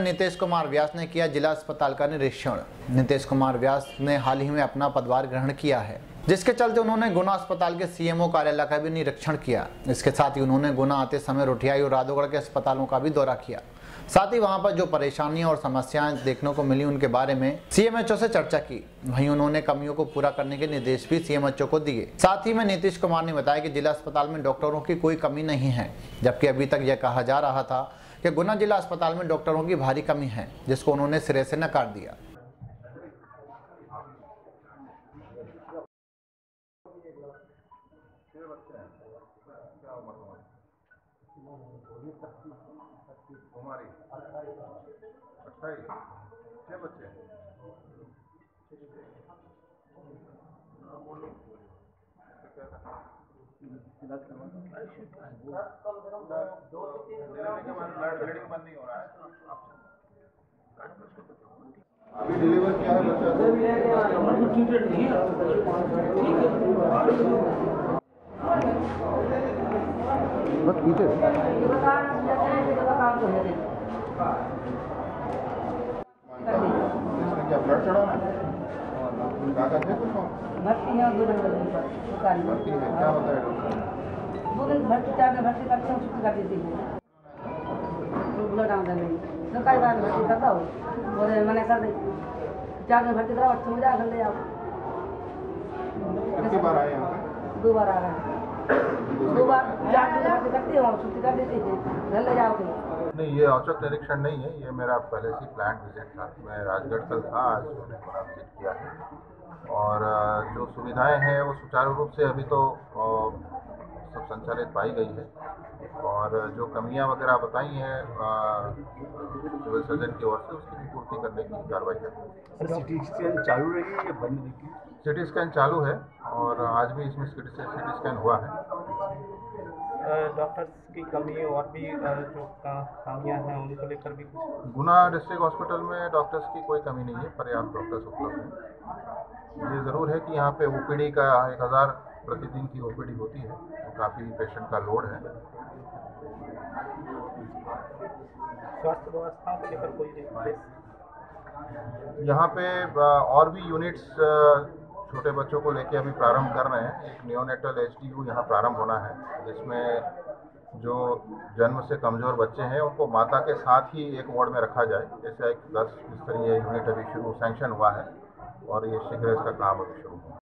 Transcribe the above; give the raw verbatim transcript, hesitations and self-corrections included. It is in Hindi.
नीतीश कुमार व्यास ने किया जिला अस्पताल का निरीक्षण। नीतीश कुमार व्यास ने हाल ही में अपना पदभार ग्रहण किया है, जिसके चलते उन्होंने गुना अस्पताल के सीएमओ कार्यालय का भी निरीक्षण किया। इसके साथ ही उन्होंने गुना आते समय रोटियाई और राधोगढ़ के अस्पतालों का भी दौरा किया। साथ ही वहां पर जो परेशानियां और समस्याएं देखने को मिली उनके बारे में सीएमएचओ से चर्चा की। वहीं उन्होंने कमियों को पूरा करने के निर्देश भी सीएमएचओ को दिए। साथ ही में नीतीश कुमार ने बताया कि जिला अस्पताल में डॉक्टरों की कोई कमी नहीं है, जबकि अभी तक यह कहा जा रहा था कि गुना जिला अस्पताल में डॉक्टरों की भारी कमी है, जिसको उन्होंने सिरे से नकार दिया। हमारी अट्ठाईस छः बच्चे ब्लीडिंग बंद नहीं हो रहा है। अभी डिलीवर किया है बच्चा बस पीछे क्या ब्लड चढ़ा ना कागज है कुछ भर्ती है दो दिन भर्ती है क्या होता है दो दिन भर्ती चार दिन भर्ती करते हैं छुट्टी कर देती है ब्लड आउट नहीं तो कई बार भर्ती करता हो और मैंने कर दी चार दिन भर्ती कराओ अच्छा मजा कर ले आप कितनी बार आए यहाँ पे दो बार आ रहे हैं दो बार चार दिन भर्ती करती हो छुट्टी कर देती है घर ले जाओगे। नहीं, ये औचक निरीक्षण नहीं है, ये मेरा पहले से प्लान विजिट था। मैं राजगढ़ कल था, आज मैंने थोड़ा विजिट किया है और जो सुविधाएं हैं वो सुचारू रूप से अभी तो सब संचालित पाई गई है और जो कमियां वगैरह बताई हैं सिविल सर्जन की ओर से उसकी भी पूर्ति करने की कार्रवाई है। सिटी स्कैन चालू रही है या बंद रही? सिटी स्कैन चालू है और आज भी इसमें सिटी स्कैन हुआ है। डॉक्टर्स की कमी और भी जो खामियां हैं उनको लेकर भी कुछ गुना डिस्ट्रिक्ट हॉस्पिटल में डॉक्टर्स की कोई कमी नहीं है, पर्याप्त डॉक्टर्स उपलब्ध हैं। ये ज़रूर है कि यहाँ पे ओपीडी का एक हज़ार प्रतिदिन की ओपीडी होती है, काफ़ी पेशेंट का लोड है। स्वास्थ्य व्यवस्था को लेकर कोई यहाँ पे और भी यूनिट्स छोटे बच्चों को लेके अभी प्रारंभ कर रहे हैं। एक नियोनेटल एचडीयू यहाँ प्रारंभ होना है, जिसमें जो जन्म से कमज़ोर बच्चे हैं उनको माता के साथ ही एक वार्ड में रखा जाए। जैसे एक दस स्तरीय यूनिट अभी शुरू सैंक्शन हुआ है और ये शीघ्र इसका काम अभी शुरू हुआ।